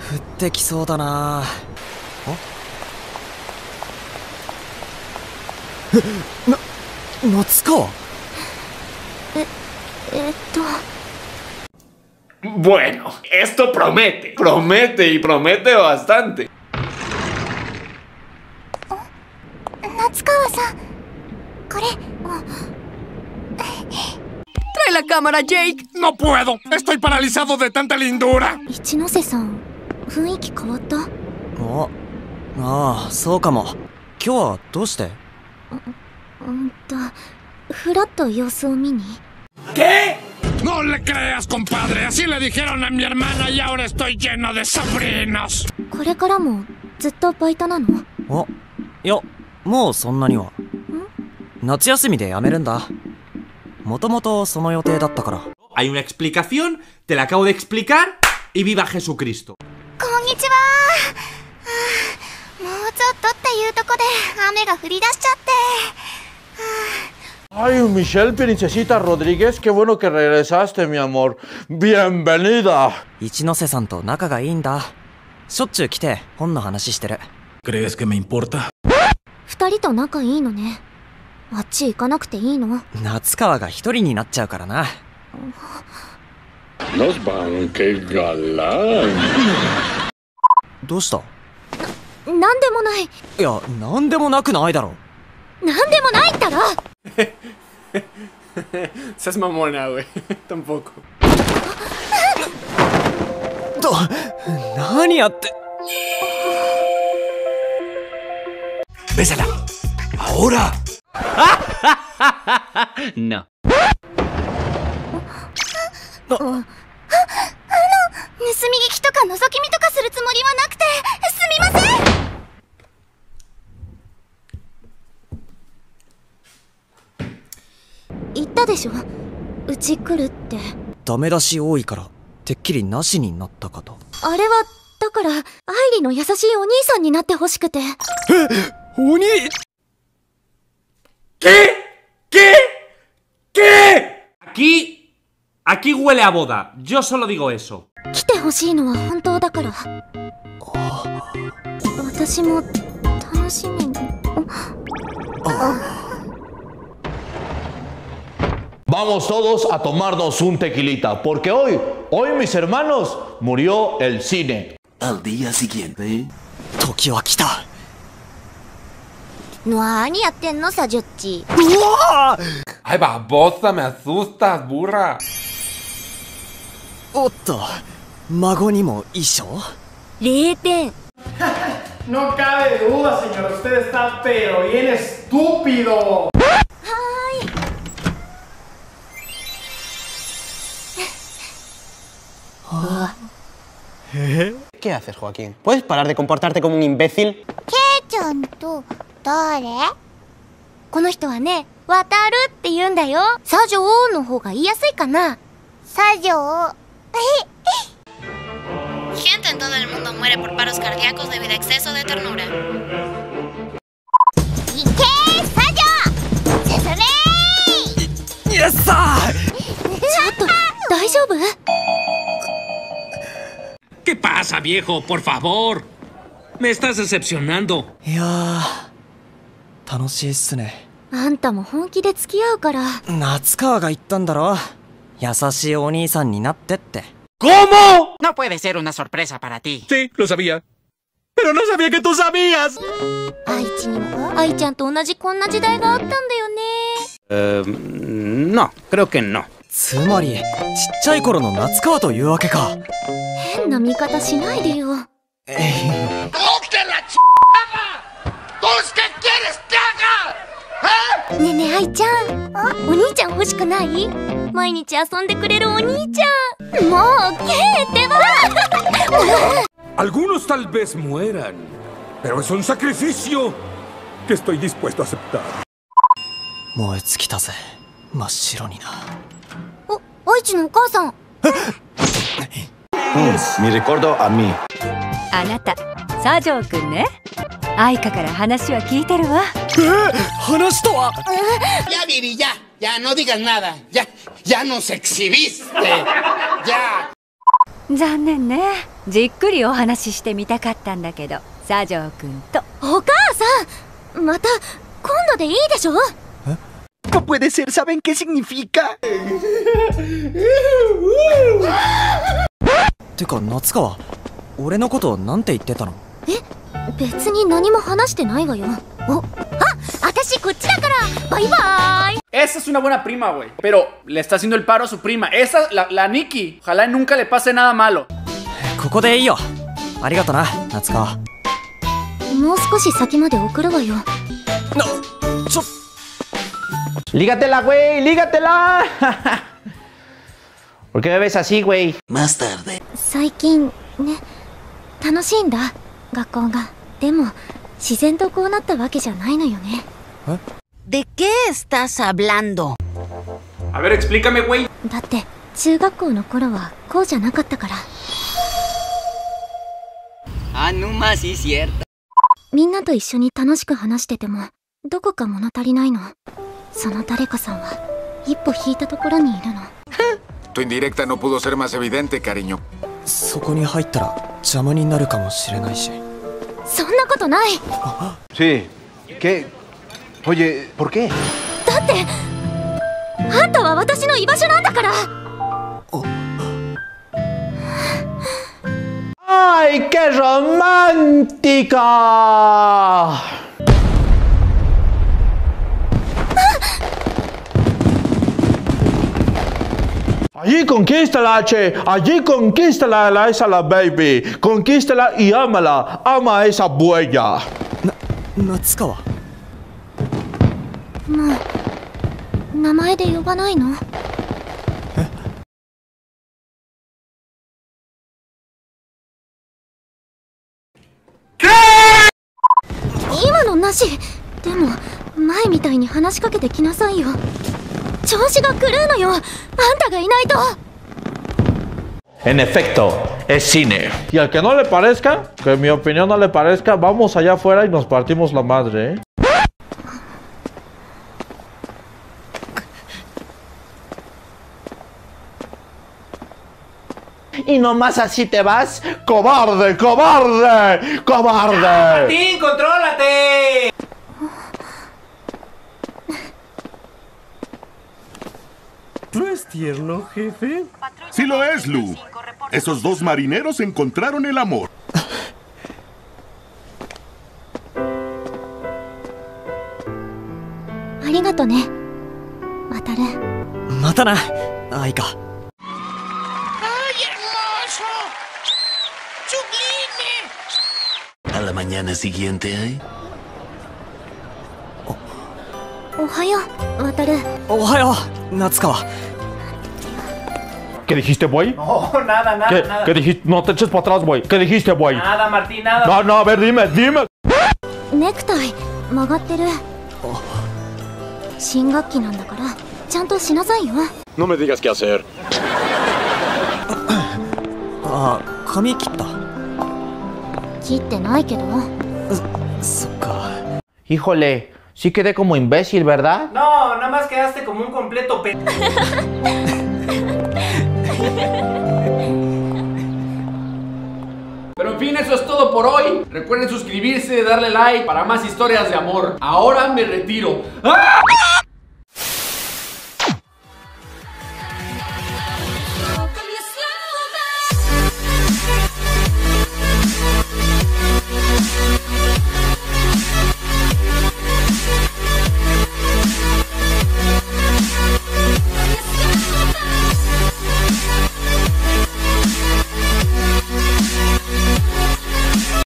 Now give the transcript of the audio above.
降ってきそうだな。夏川。 Bueno, esto promete, promete y promete bastante. 夏川さん、これ。 Trae la cámara, Jake. No puedo. Estoy paralizado de tanta lindura. 一ノ瀬さん、雰囲気変わった？ ああ、そうかも。今日はどうして？ ふらっと様子を見に。 ¿Qué? No le creas, compadre. Así le dijeron a mi hermana y ahora estoy lleno de sobrinos. これからもずっとバイトなの？ いや、もうそんなには。夏休みで辞めるんだ。もともとその予定だったから。 Hay una explicación, te la acabo de explicar y viva Jesucristo. こんにちは。もうちょっとっていうとこで雨が降り出しちゃって。 Ay, Michelle Princesita Rodríguez, qué bueno que regresaste, mi amor. Bienvenida. 一ノ瀬さんと仲がいいんだ。しょっちゅう来て本の話してる。 ¿Crees que me importa? 二人と仲いいのね。あっち行かなくていいの？ 夏川が一人になっちゃうからな。 Nos van, qué galán. どうした？ なんでもない。 いや、なんでもなくないだろ。 なんでもないったら。 Seas mamona, güey. Tampoco. 何やって。 ¡Bésala! ¡Ahora! No. 盗み聞きとか覗き見とかするつもりはなくて、すみません。言ったでしょ、うち来るって。 ダメ出し多いからてっきりなしになったかと。 あれはだから愛理の優しいお兄さんになってほしくて。 お兄。 ¿Qué? ¿Qué? ¿Qué? Aquí huele a boda. Yo solo digo eso. 来てほしいのは本当だから。私も楽しみに。 Vamos todos a tomarnos un tequilita, porque hoy, mis hermanos, murió el cine. Al día siguiente. 時は来た。 何やってんのさ、ジュッチ。 うわ Ay, babosa, me asustas, burra. おっと、孫にも衣装 0点。 No cabe duda, señor. Usted está pero bien estúpido. ¿Qué haces, Joaquín? ¿Puedes parar de comportarte como un imbécil? ケイちゃんと誰？この人はね、渡るって言うんだよ。サジョーの方が言いやすいかな。サジョー。 Gente en todo el mundo muere por paros cardíacos debido a exceso de ternura. いけー、サジョー！進めー！ イエスさー。 ちょっと、大丈夫 ¿Qué pasa, viejo? Por favor. Me estás decepcionando. いやー、楽しいっすね。 あんたも本気で付き合うから。 夏川が言ったんだろ。優しいお兄さんになってって。 ¿Cómo? No puede ser una sorpresa para ti. Sí, lo sabía. Pero no sabía que tú sabías. 愛知にも愛ちゃんと同じこんな時代があったんだよね。 No, creo que no. つまりちっちゃい頃の夏川というわけか。 変な見方しないでよ。ねえねえ愛ちゃん、お兄ちゃん欲しくない？毎日遊んでくれるお兄ちゃん。もうケイってば。 Algunos tal vez mueran, pero es un sacrificio que estoy dispuesto a aceptar. 燃え尽きたぜ、真っ白にな。 愛知のお母さん。 Mi recuerdo a mí. あなた、サジョーくんね。愛花から話は聞いてるわ。 話とは。 Ya, Viri, ya no digas nada. Ya nos exhibiste. Ya. 残念ね。じっくりお話ししてみたかったんだけど、佐城くんと。 お母さん、また今度でいいでしょ。 No puede ser, ¿saben qué significa? てか夏川、俺のことなんて言ってたの？ 別に何も話してないわよ。私こっちだから。バイバーイ。 Esa es una buena prima, güey. Pero le está haciendo el paro a su prima. Esa, la Nikki. Ojalá y nunca le pase nada malo. ここでいいよ。ありがとな、夏川。 もう少し先まで送るわよ。 Lígatela, güey, lígatela. ¿Por qué me ves así, güey? Más tarde. 最近ね、楽しいんだ、学校が。でも自然とこうなったわけじゃないのよね。 ¿De qué estás hablando? A ver, explícame, güey. だって中学校の頃はこうじゃなかったから。 Ah, no más, sí, cierto. みんなと一緒に楽しく話しててもどこか物足りないの。その誰かさんは一歩引いたところにいるの。 Tu indirecta no pudo ser más evidente, cariño. そこに入ったら邪魔になるかもしれないし。 そんなことない。 Sí. ¿Qué? Oye, ¿por qué? だってあんたは私の居場所なんだから。 ¡Ay, qué romántica! Allí conquístala, che. Allí conquístala esa la baby. Conquístala y ámala. Ama a esa buella. 夏川。 もう名前で呼ばないの？今のなし。でも前みたいに話しかけてきなさいよ。調子が狂うのよ、あんたがいないと。 En efecto, es cine. Y al que no le parezca, que en mi opinión no le parezca, vamos allá afuera y nos partimos la madre, ¿eh? ¿Y nomás así te vas? ¡Cobarde, cobarde, cobarde! ¡Martín, contrólate! ¿No es tierno, jefe? Sí lo es, Lu. Esos dos marineros encontraron el amor. ありがとね、渡る。 またな、愛か。 ¡Ay, hermoso! ¡Sublime! A la mañana siguiente, ¿eh? おはよう、渡る。 おはよう、夏川。 ¿Qué dijiste, güey? No, nada, nada, nada. ¿Qué dijiste? No te eches para atrás, güey. ¿Qué dijiste, güey? Nada, Martín, nada. No, no, a ver, dime. ネクタイ曲がってる。新学期なんだからちゃんとしなさいよ。 No me digas qué hacer. あ、髪切った。 切ってないけど。 そっか。 Híjole, sí quedé como imbécil, ¿verdad? No, nada más quedaste como un completo Pero en fin, eso es todo por hoy. Recuerden suscribirse, darle like para más historias de amor. Ahora me retiro. ¡Ah!